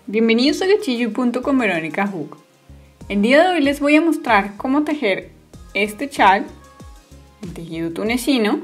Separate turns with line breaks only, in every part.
Bienvenidos a Gachillo.com con Verónica Hug. El día de hoy les voy a mostrar cómo tejer este chal en tejido tunecino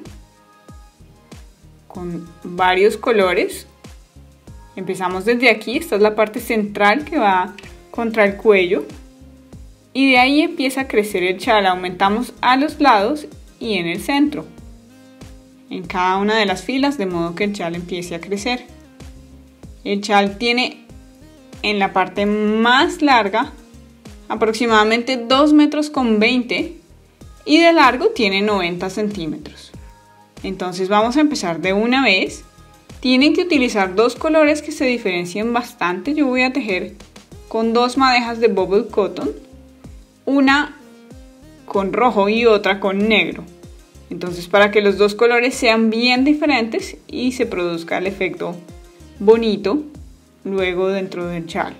con varios colores. Empezamos desde aquí, esta es la parte central que va contra el cuello y de ahí empieza a crecer el chal. Aumentamos a los lados y en el centro, en cada una de las filas, de modo que el chal empiece a crecer. El chal tiene en la parte más larga aproximadamente 2,20 metros y de largo tiene 90 centímetros. Entonces vamos a empezar de una vez. Tienen que utilizar dos colores que se diferencian bastante. Yo voy a tejer con dos madejas de bubble cotton, una con rojo y otra con negro. Entonces, para que los dos colores sean bien diferentes y se produzca el efecto bonito luego dentro del chal.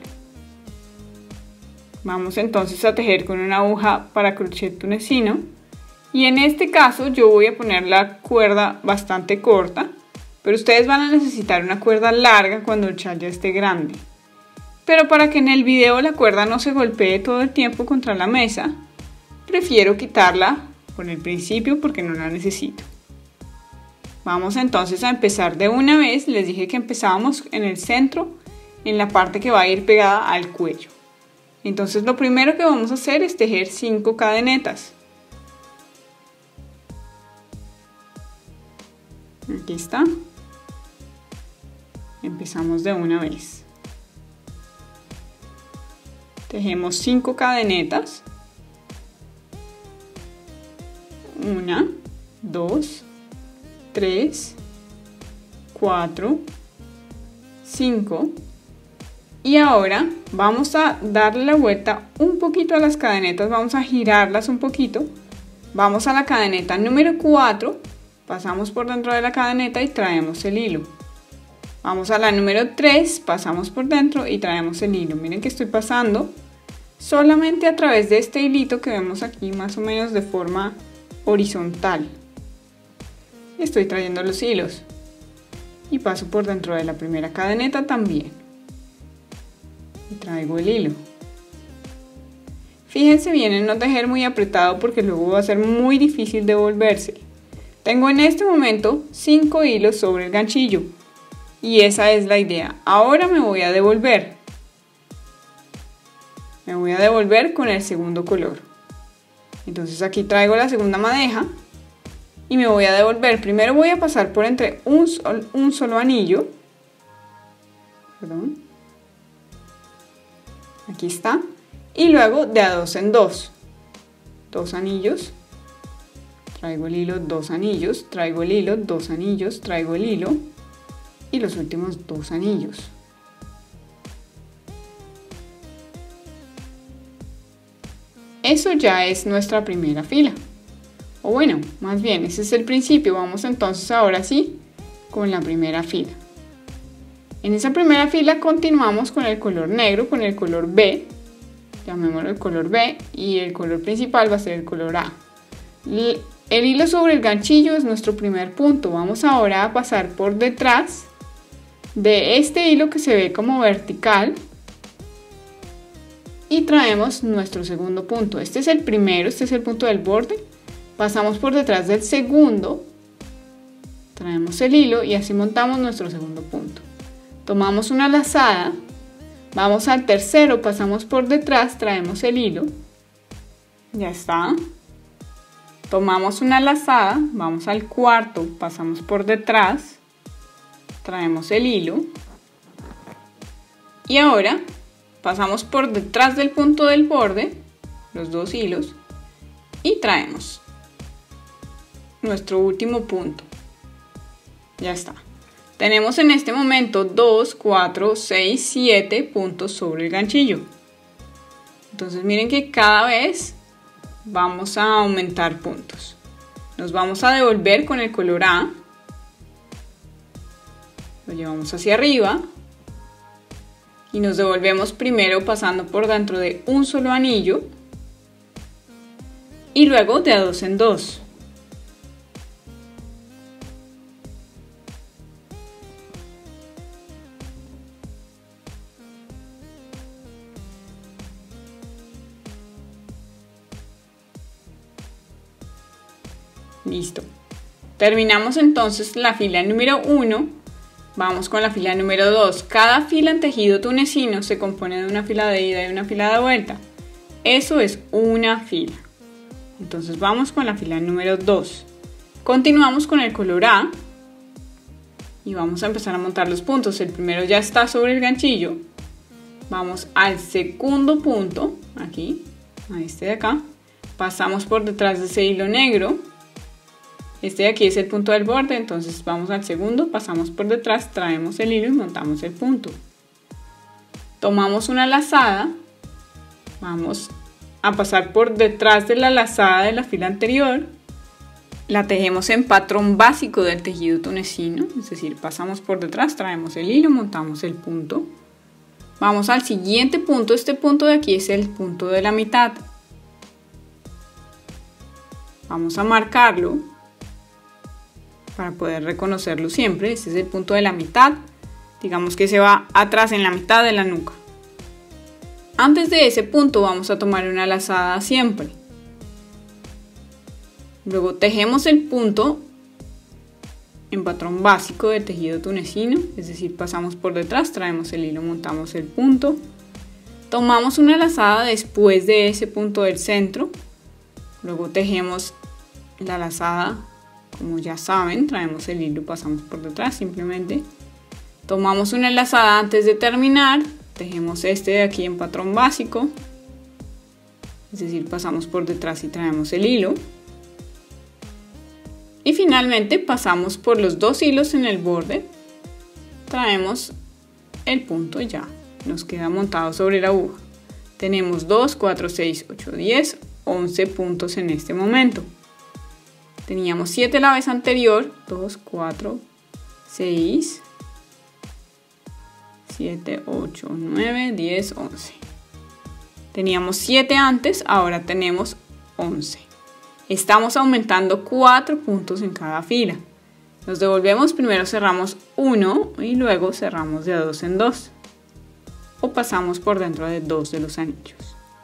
Vamos entonces a tejer con una aguja para crochet tunecino y en este caso yo voy a poner la cuerda bastante corta, pero ustedes van a necesitar una cuerda larga cuando el chal ya esté grande. Pero para que en el video la cuerda no se golpee todo el tiempo contra la mesa, prefiero quitarla por el principio porque no la necesito. Vamos entonces a empezar de una vez. Les dije que empezábamos en el centro, en la parte que va a ir pegada al cuello. Entonces lo primero que vamos a hacer es tejer 5 cadenetas. Aquí está. Empezamos de una vez. Tejemos 5 cadenetas. 1, 2, 3, 4, 5. Y ahora vamos a darle la vuelta un poquito a las cadenetas, vamos a girarlas un poquito. Vamos a la cadeneta número 4, pasamos por dentro de la cadeneta y traemos el hilo. Vamos a la número 3, pasamos por dentro y traemos el hilo. Miren que estoy pasando solamente a través de este hilito que vemos aquí, más o menos de forma horizontal. Estoy trayendo los hilos y paso por dentro de la primera cadeneta también. Y traigo el hilo. Fíjense bien en no tejer muy apretado porque luego va a ser muy difícil devolverse. Tengo en este momento 5 hilos sobre el ganchillo y esa es la idea. Ahora me voy a devolver. Me voy a devolver con el segundo color. Entonces aquí traigo la segunda madeja y me voy a devolver. Primero voy a pasar por entre un solo anillo. Perdón. Aquí está. Y luego de a 2 en 2. 2 anillos. Traigo el hilo, 2 anillos. Traigo el hilo, 2 anillos. Traigo el hilo. Y los últimos 2 anillos. Eso ya es nuestra primera fila. O bueno, más bien, ese es el principio. Vamos entonces ahora sí con la primera fila. En esa primera fila continuamos con el color negro, con el color B, llamémoslo el color B, y el color principal va a ser el color A. El hilo sobre el ganchillo es nuestro primer punto. Vamos ahora a pasar por detrás de este hilo que se ve como vertical y traemos nuestro segundo punto. Este es el primero, este es el punto del borde. Pasamos por detrás del segundo, traemos el hilo y así montamos nuestro segundo punto. Tomamos una lazada, vamos al tercero, pasamos por detrás, traemos el hilo, ya está. Tomamos una lazada, vamos al cuarto, pasamos por detrás, traemos el hilo y ahora pasamos por detrás del punto del borde, los dos hilos, y traemos nuestro último punto. Ya está. Tenemos en este momento 2, 4, 6, 7 puntos sobre el ganchillo. Entonces miren que cada vez vamos a aumentar puntos. Nos vamos a devolver con el color A. Lo llevamos hacia arriba. Y nos devolvemos primero pasando por dentro de un solo anillo. Y luego de a 2 en 2. Listo. Terminamos entonces la fila número 1. Vamos con la fila número 2. Cada fila en tejido tunecino se compone de una fila de ida y una fila de vuelta. Eso es una fila. Entonces vamos con la fila número 2. Continuamos con el color A. Y vamos a empezar a montar los puntos. El primero ya está sobre el ganchillo. Vamos al segundo punto, aquí, a este de acá. Pasamos por detrás de ese hilo negro. Este de aquí es el punto del borde, entonces vamos al segundo, pasamos por detrás, traemos el hilo y montamos el punto. Tomamos una lazada, vamos a pasar por detrás de la lazada de la fila anterior. La tejemos en patrón básico del tejido tunecino, es decir, pasamos por detrás, traemos el hilo, montamos el punto. Vamos al siguiente punto, este punto de aquí es el punto de la mitad. Vamos a marcarlo para poder reconocerlo siempre. Este es el punto de la mitad, digamos que se va atrás en la mitad de la nuca. Antes de ese punto vamos a tomar una lazada siempre. Luego tejemos el punto en patrón básico del tejido tunecino, es decir, pasamos por detrás, traemos el hilo, montamos el punto. Tomamos una lazada después de ese punto del centro. Luego tejemos la lazada, como ya saben, traemos el hilo, pasamos por detrás simplemente. Tomamos una lazada antes de terminar, tejemos este de aquí en patrón básico, es decir, pasamos por detrás y traemos el hilo. Y finalmente pasamos por los dos hilos en el borde, traemos el punto y ya, nos queda montado sobre la aguja. Tenemos 2, 4, 6, 8, 10, 11 puntos en este momento. Teníamos 7 la vez anterior, 2, 4, 6, 7, 8, 9, 10, 11. Teníamos 7 antes, ahora tenemos 11. Estamos aumentando 4 puntos en cada fila. Nos devolvemos, primero cerramos 1 y luego cerramos de 2 en 2. O pasamos por dentro de 2 de los anillos.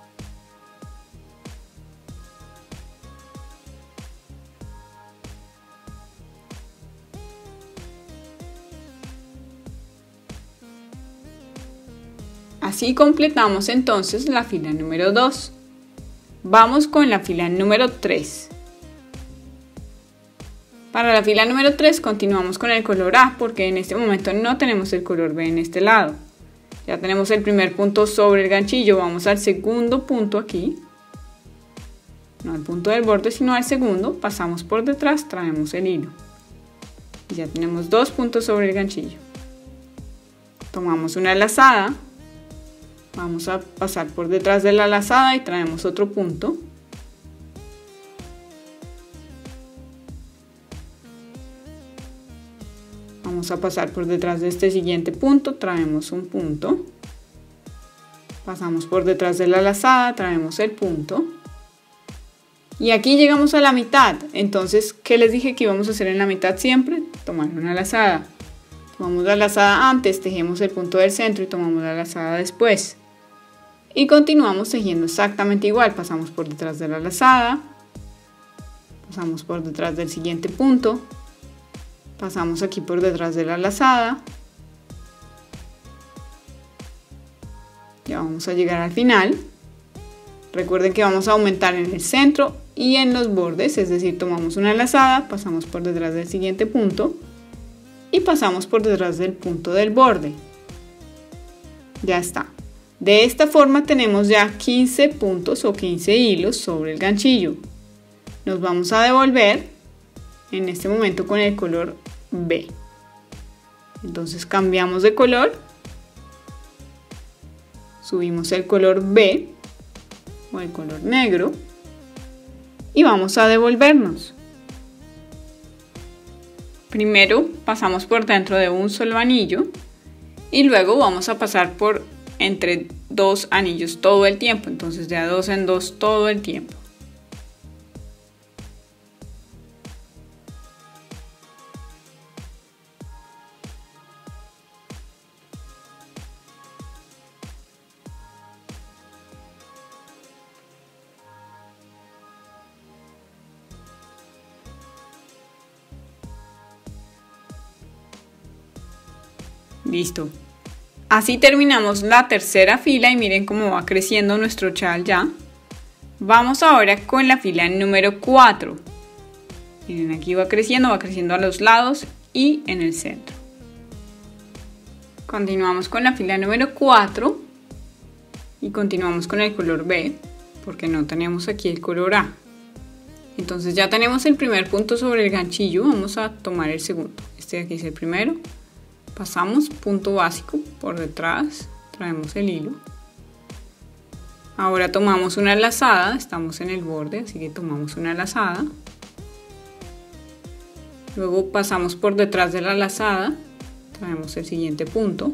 Así completamos entonces la fila número 2. Vamos con la fila número 3. Para la fila número 3 continuamos con el color A porque en este momento no tenemos el color B en este lado. Ya tenemos el primer punto sobre el ganchillo, vamos al segundo punto aquí. No al punto del borde sino al segundo, pasamos por detrás, traemos el hilo. Y ya tenemos 2 puntos sobre el ganchillo. Tomamos una lazada. Vamos a pasar por detrás de la lazada y traemos otro punto. Vamos a pasar por detrás de este siguiente punto, traemos un punto. Pasamos por detrás de la lazada, traemos el punto. Y aquí llegamos a la mitad. Entonces, ¿qué les dije que íbamos a hacer en la mitad siempre? Tomar una lazada. Tomamos la lazada antes, tejemos el punto del centro y tomamos la lazada después. Y continuamos tejiendo exactamente igual. Pasamos por detrás de la lazada, pasamos por detrás del siguiente punto, pasamos aquí por detrás de la lazada. Ya vamos a llegar al final. Recuerden que vamos a aumentar en el centro y en los bordes, es decir, tomamos una lazada, pasamos por detrás del siguiente punto y pasamos por detrás del punto del borde. Ya está. De esta forma tenemos ya 15 puntos o 15 hilos sobre el ganchillo. Nos vamos a devolver en este momento con el color B. Entonces cambiamos de color, subimos el color B o el color negro y vamos a devolvernos. Primero pasamos por dentro de un solo anillo y luego vamos a pasar por entre 2 anillos todo el tiempo, entonces de a 2 en 2 todo el tiempo. Listo. Así terminamos la tercera fila y miren cómo va creciendo nuestro chal ya. Vamos ahora con la fila número 4. Miren, aquí va creciendo a los lados y en el centro. Continuamos con la fila número 4 y continuamos con el color B porque no tenemos aquí el color A. Entonces ya tenemos el primer punto sobre el ganchillo, vamos a tomar el segundo. Este de aquí es el primero. Pasamos punto básico por detrás, traemos el hilo. Ahora tomamos una lazada, estamos en el borde, así que tomamos una lazada. Luego pasamos por detrás de la lazada, traemos el siguiente punto.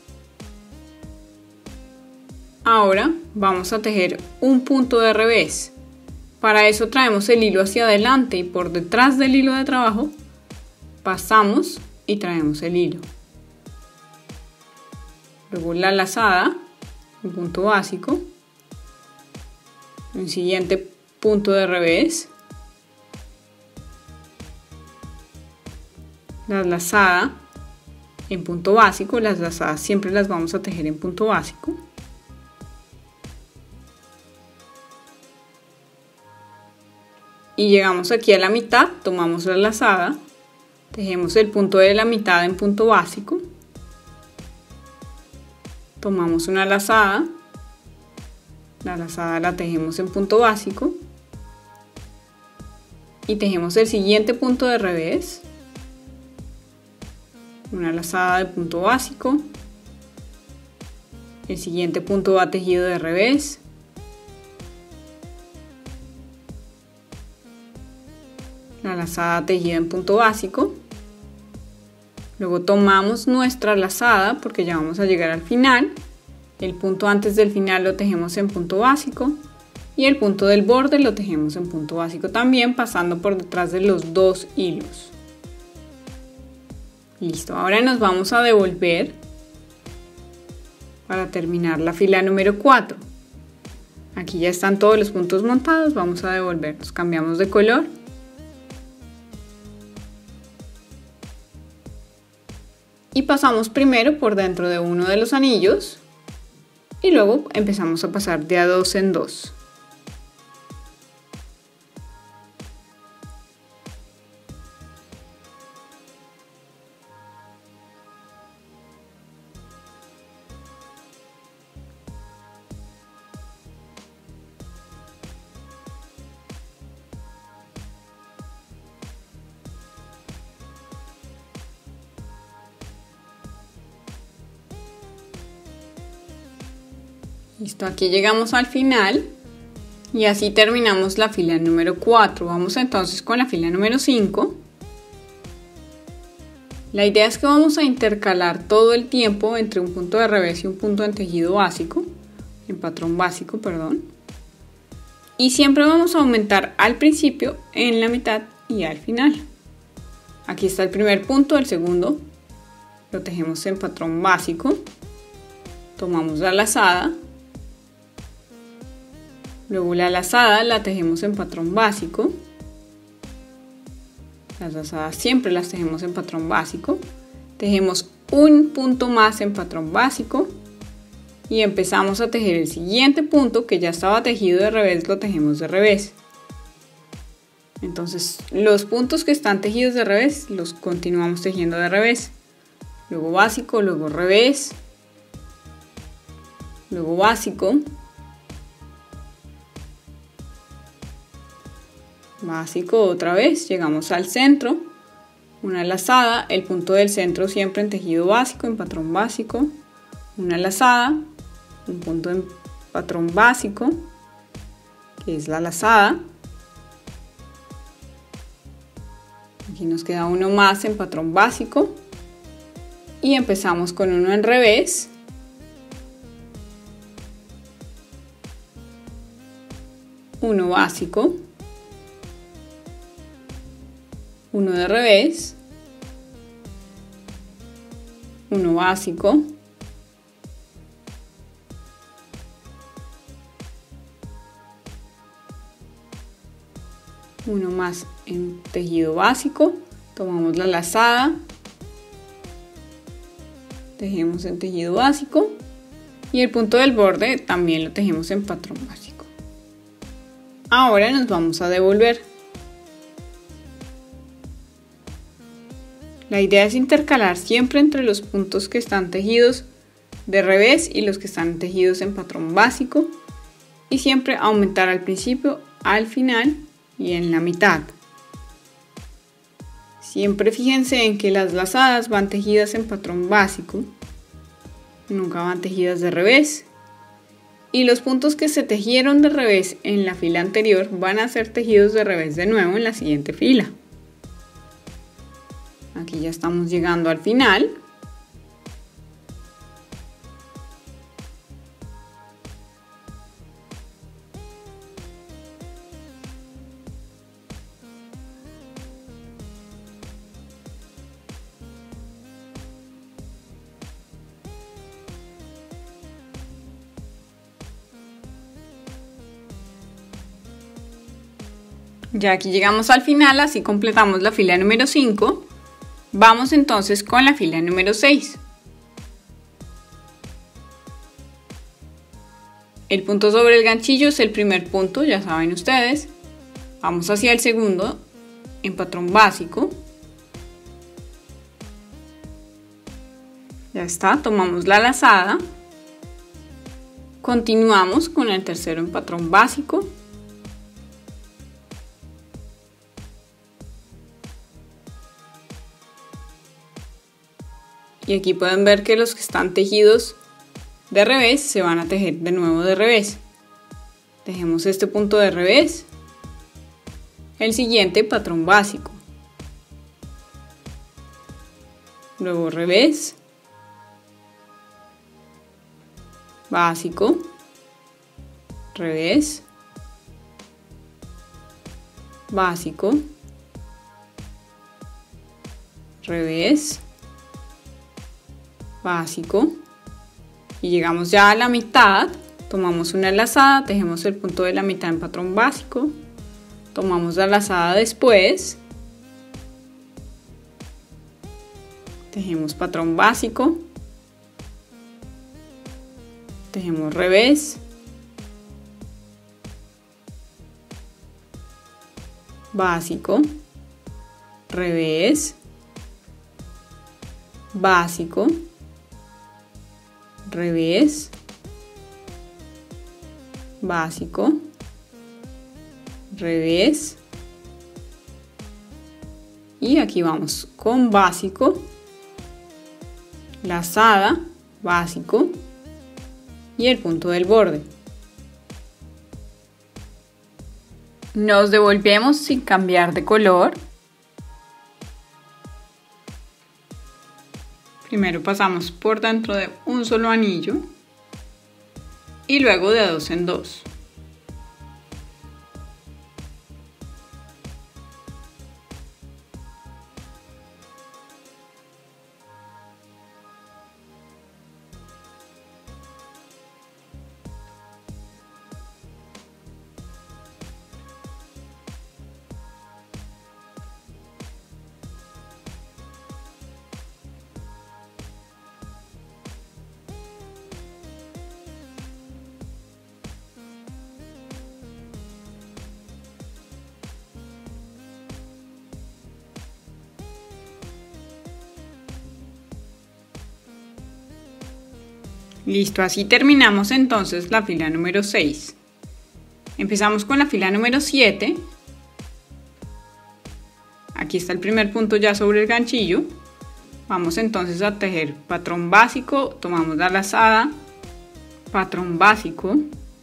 Ahora vamos a tejer un punto de revés. Para eso traemos el hilo hacia adelante y por detrás del hilo de trabajo pasamos y traemos el hilo. Luego la lazada, un punto básico, un siguiente punto de revés, la lazada en punto básico. Las lazadas siempre las vamos a tejer en punto básico. Y llegamos aquí a la mitad, tomamos la lazada, tejemos el punto de la mitad en punto básico, tomamos una lazada, la lazada la tejemos en punto básico y tejemos el siguiente punto de revés, una lazada de punto básico, el siguiente punto va tejido de revés, la lazada tejida en punto básico, luego tomamos nuestra lazada porque ya vamos a llegar al final, el punto antes del final lo tejemos en punto básico y el punto del borde lo tejemos en punto básico también, pasando por detrás de los dos hilos. Listo, ahora nos vamos a devolver para terminar la fila número 4. Aquí ya están todos los puntos montados, vamos a devolvernos, cambiamos de color. Y pasamos primero por dentro de uno de los anillos y luego empezamos a pasar de a dos en dos. Listo, aquí llegamos al final y así terminamos la fila número 4. Vamos entonces con la fila número 5. La idea es que vamos a intercalar todo el tiempo entre un punto de revés y un punto en tejido básico, en patrón básico, perdón. Y siempre vamos a aumentar al principio, en la mitad y al final. Aquí está el primer punto, el segundo lo tejemos en patrón básico, tomamos la lazada. Luego la lazada la tejemos en patrón básico. Las lazadas siempre las tejemos en patrón básico. Tejemos un punto más en patrón básico y empezamos a tejer el siguiente punto que ya estaba tejido de revés, lo tejemos de revés. Entonces los puntos que están tejidos de revés los continuamos tejiendo de revés. Luego básico, luego revés, luego básico, básico otra vez, llegamos al centro, una lazada, el punto del centro siempre en tejido básico, en patrón básico, una lazada, un punto en patrón básico, que es la lazada, aquí nos queda uno más en patrón básico y empezamos con uno en revés, uno básico, uno de revés, uno básico, uno más en tejido básico, tomamos la lazada, tejemos en tejido básico y el punto del borde también lo tejemos en patrón básico. Ahora nos vamos a devolver. La idea es intercalar siempre entre los puntos que están tejidos de revés y los que están tejidos en patrón básico y siempre aumentar al principio, al final y en la mitad. Siempre fíjense en que las lazadas van tejidas en patrón básico, nunca van tejidas de revés, y los puntos que se tejieron de revés en la fila anterior van a ser tejidos de revés de nuevo en la siguiente fila. Aquí ya estamos llegando al final. Ya aquí llegamos al final, así completamos la fila número 5. Vamos entonces con la fila número 6. El punto sobre el ganchillo es el primer punto, ya saben ustedes. Vamos hacia el segundo en patrón básico. Ya está, tomamos la lazada. Continuamos con el tercero en patrón básico. Y aquí pueden ver que los que están tejidos de revés se van a tejer de nuevo de revés. Tejemos este punto de revés. El siguiente patrón básico. Luego revés. Básico. Revés. Básico. Revés. Básico y llegamos ya a la mitad, tomamos una lazada, tejemos el punto de la mitad en patrón básico, tomamos la lazada después, tejemos patrón básico, tejemos revés, básico, revés, básico, revés, básico, revés, y aquí vamos con básico, lazada, básico y el punto del borde. Nos devolvemos sin cambiar de color. Primero pasamos por dentro de un solo anillo y luego de 2 en 2. Listo, así terminamos entonces la fila número 6. Empezamos con la fila número 7. Aquí está el primer punto ya sobre el ganchillo. Vamos entonces a tejer patrón básico, tomamos la lazada, patrón básico.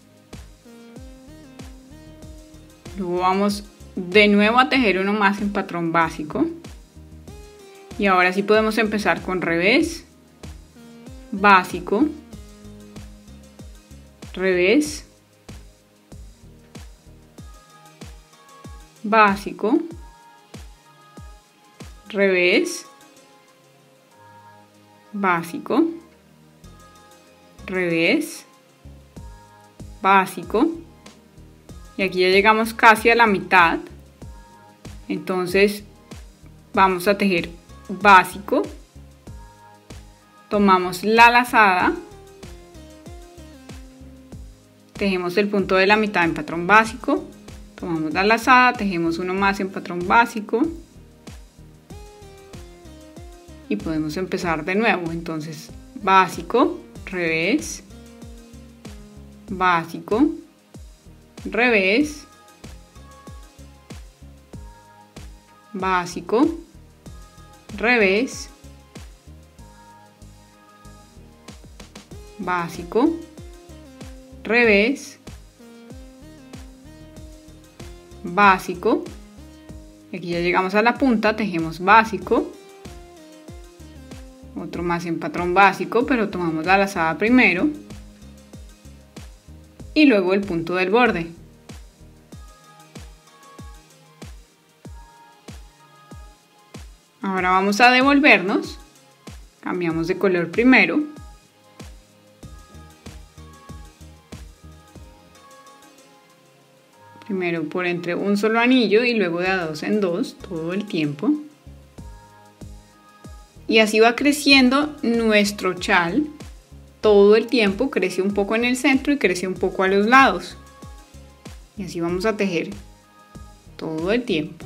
Luego vamos de nuevo a tejer uno más en patrón básico. Y ahora sí podemos empezar con revés, básico, revés, básico, revés, básico, revés, básico, y aquí ya llegamos casi a la mitad. Entonces vamos a tejer básico, tomamos la lazada, tejemos el punto de la mitad en patrón básico, tomamos la lazada, tejemos uno más en patrón básico y podemos empezar de nuevo. Entonces básico, revés, básico, revés, básico, revés, básico, revés, básico. Aquí ya llegamos a la punta, tejemos básico, otro más en patrón básico, pero tomamos la lazada primero y luego el punto del borde. Ahora vamos a devolvernos, cambiamos de color primero, por entre un solo anillo y luego de a dos en dos todo el tiempo. Y así va creciendo nuestro chal todo el tiempo, crece un poco en el centro y crece un poco a los lados. Y así vamos a tejer todo el tiempo.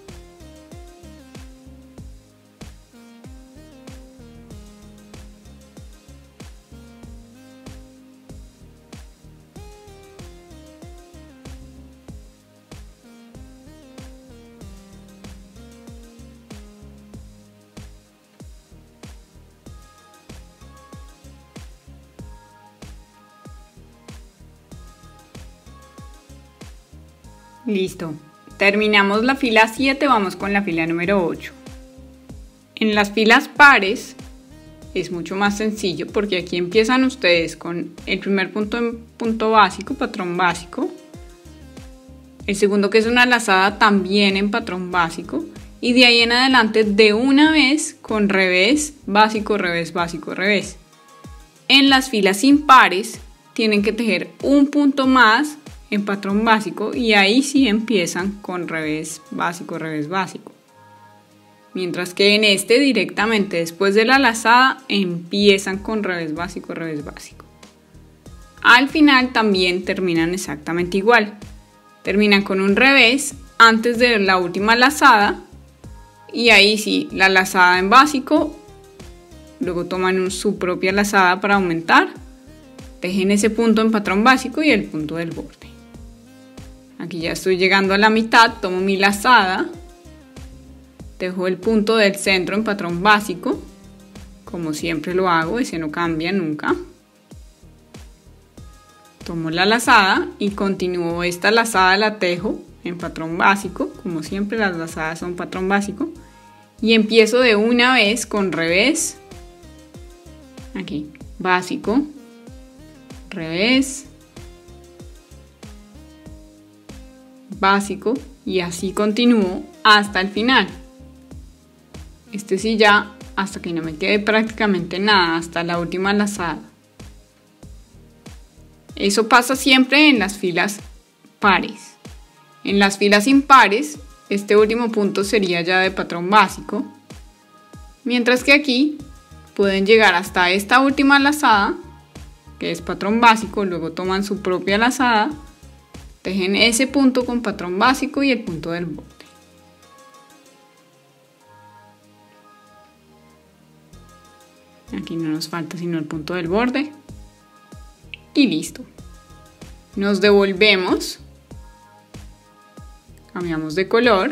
Listo, terminamos la fila 7, vamos con la fila número 8. En las filas pares es mucho más sencillo porque aquí empiezan ustedes con el primer punto en punto básico, patrón básico, el segundo que es una lazada también en patrón básico y de ahí en adelante de una vez con revés, básico, revés, básico, revés. En las filas impares tienen que tejer un punto más en patrón básico y ahí sí empiezan con revés, básico, revés, básico. Mientras que en este directamente después de la lazada empiezan con revés, básico, revés, básico. Al final también terminan exactamente igual. Terminan con un revés antes de la última lazada y ahí sí la lazada en básico, luego toman su propia lazada para aumentar, tejen ese punto en patrón básico y el punto del borde. Aquí ya estoy llegando a la mitad, tomo mi lazada, tejo el punto del centro en patrón básico, como siempre lo hago, ese no cambia nunca. Tomo la lazada y continúo esta lazada, la tejo en patrón básico, como siempre las lazadas son patrón básico, y empiezo de una vez con revés, aquí, básico, revés, básico y así continúo hasta el final. Este sí ya hasta que no me quede prácticamente nada, hasta la última lazada. Eso pasa siempre en las filas pares. En las filas impares este último punto sería ya de patrón básico, mientras que aquí pueden llegar hasta esta última lazada que es patrón básico, luego toman su propia lazada, tejen ese punto con patrón básico y el punto del borde. Aquí no nos falta sino el punto del borde y listo. Nos devolvemos, cambiamos de color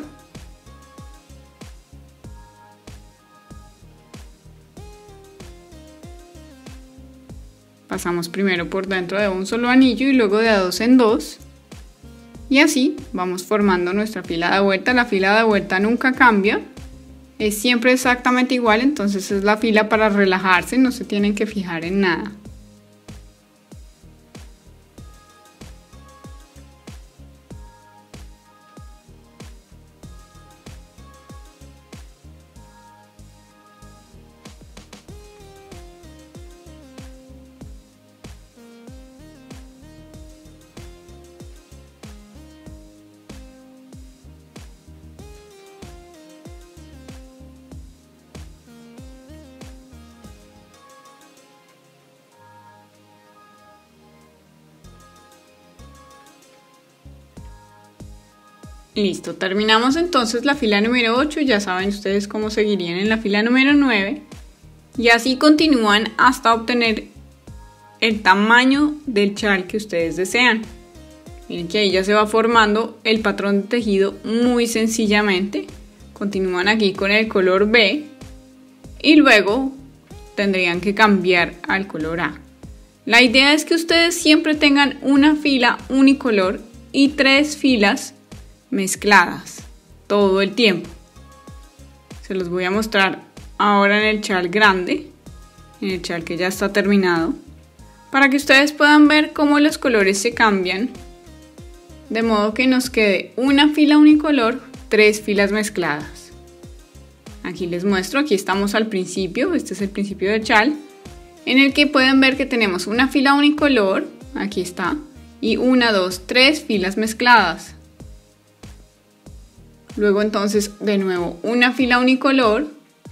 pasamos primero por dentro de un solo anillo y luego de a dos en dos. Y así vamos formando nuestra fila de vuelta. La fila de vuelta nunca cambia, es siempre exactamente igual, entonces es la fila para relajarse, no se tienen que fijar en nada. Listo, terminamos entonces la fila número 8, ya saben ustedes cómo seguirían en la fila número 9 y así continúan hasta obtener el tamaño del chal que ustedes desean. Miren que ahí ya se va formando el patrón de tejido muy sencillamente. Continúan aquí con el color B y luego tendrían que cambiar al color A. La idea es que ustedes siempre tengan una fila unicolor y 3 filas mezcladas todo el tiempo. Se los voy a mostrar ahora en el chal grande, en el chal que ya está terminado, para que ustedes puedan ver cómo los colores se cambian, de modo que nos quede una fila unicolor, 3 filas mezcladas. Aquí les muestro, aquí estamos al principio, este es el principio del chal, en el que pueden ver que tenemos una fila unicolor, aquí está, y 1, 2, 3 filas mezcladas. Luego entonces de nuevo una fila unicolor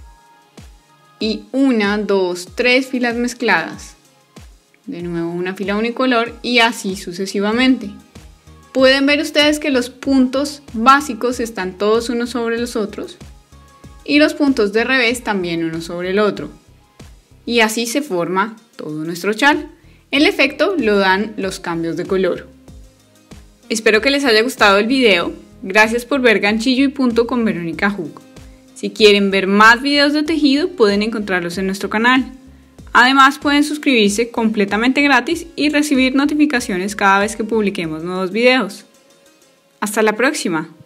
y 1, 2, 3 filas mezcladas. De nuevo una fila unicolor y así sucesivamente. Pueden ver ustedes que los puntos básicos están todos unos sobre los otros y los puntos de revés también uno sobre el otro. Y así se forma todo nuestro chal. El efecto lo dan los cambios de color. Espero que les haya gustado el video. Gracias por ver Ganchillo y Punto con Verónica Hug. Si quieren ver más videos de tejido pueden encontrarlos en nuestro canal. Además pueden suscribirse completamente gratis y recibir notificaciones cada vez que publiquemos nuevos videos. Hasta la próxima.